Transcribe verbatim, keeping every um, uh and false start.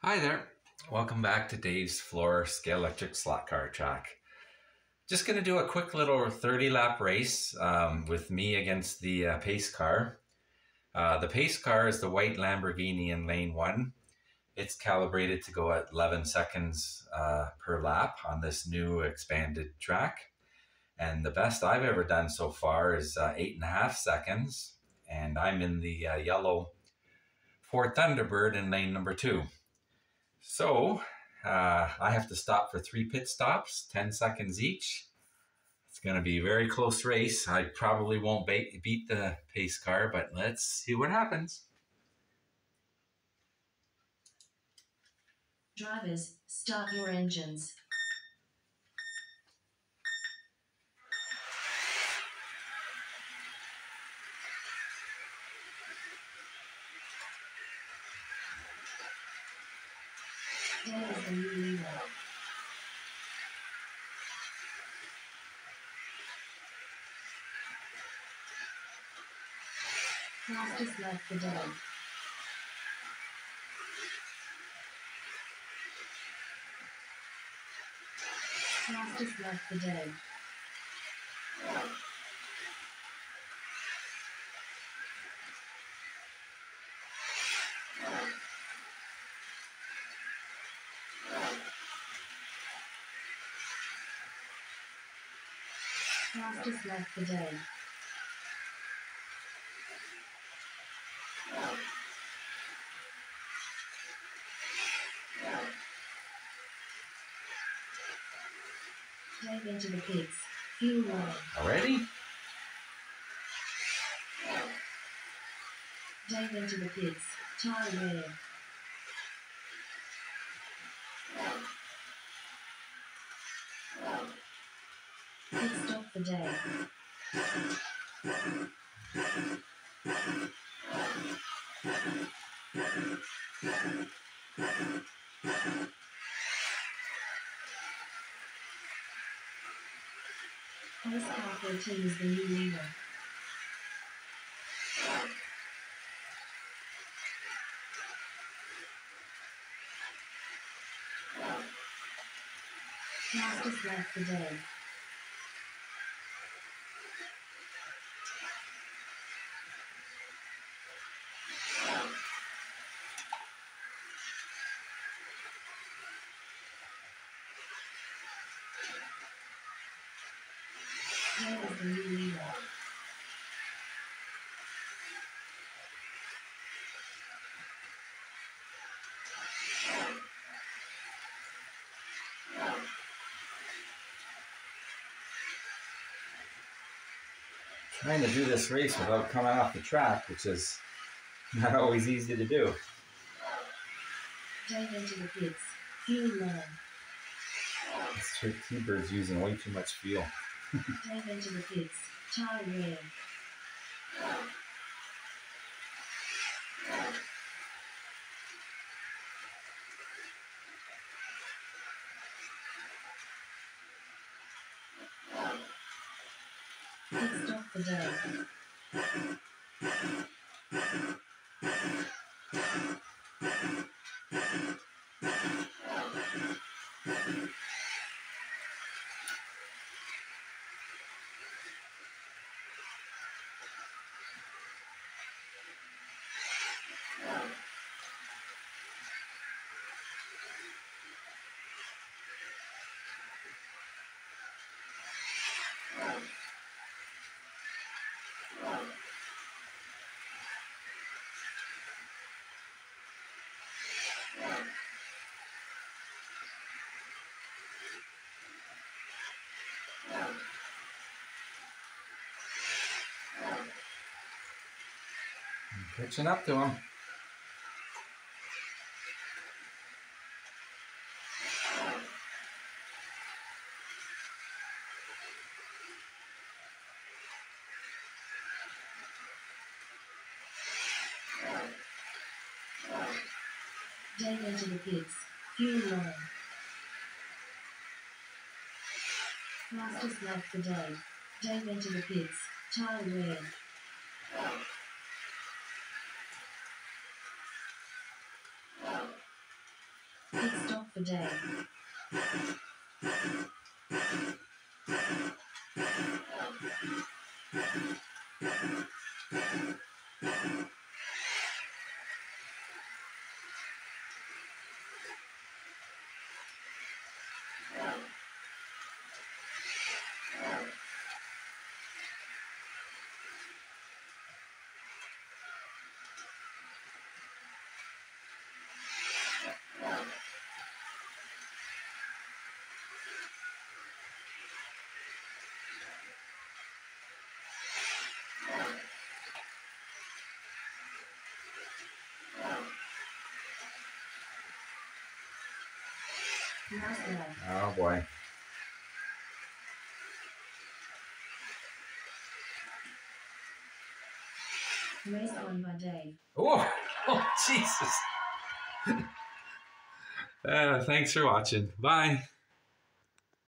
Hi there. Welcome back to Dave's Floor Scalextric slot car track. Just going to do a quick little thirty lap race um, with me against the uh, pace car. Uh, the pace car is the white Lamborghini in lane one. It's calibrated to go at eleven seconds uh, per lap on this new expanded track. And the best I've ever done so far is uh, eight and a half seconds. And I'm in the uh, yellow Ford Thunderbird in lane number two. So uh, I have to stop for three pit stops, ten seconds each. It's going to be a very close race. I probably won't beat the pace car, but let's see what happens. Drivers, start your engines. There is the new leader. Fastest lap the day. Fastest lap the day. Fastest lap the day. Dive into the pits. Fuel low. Already? Dive into the pits. Tire wear. Pit stop the day. Ice car fourteen is the new leader. Fastest lap the day. There is the new leader. Trying to do this race without coming off the track, which is not always easy to do. Dive into the pits. Fuel low. This T-Bird's using way too much fuel. Dive into the pits. Tire wear. Pit stop the day. I'm catching up to him. Dive into the pits. Fuel low. Fastest lap the day. Dive into the pits. Tire wear. Pit stop for Dave. Last lap. Oh boy. Race on by Dave. Oh, oh Jesus. uh, thanks for watching. Bye.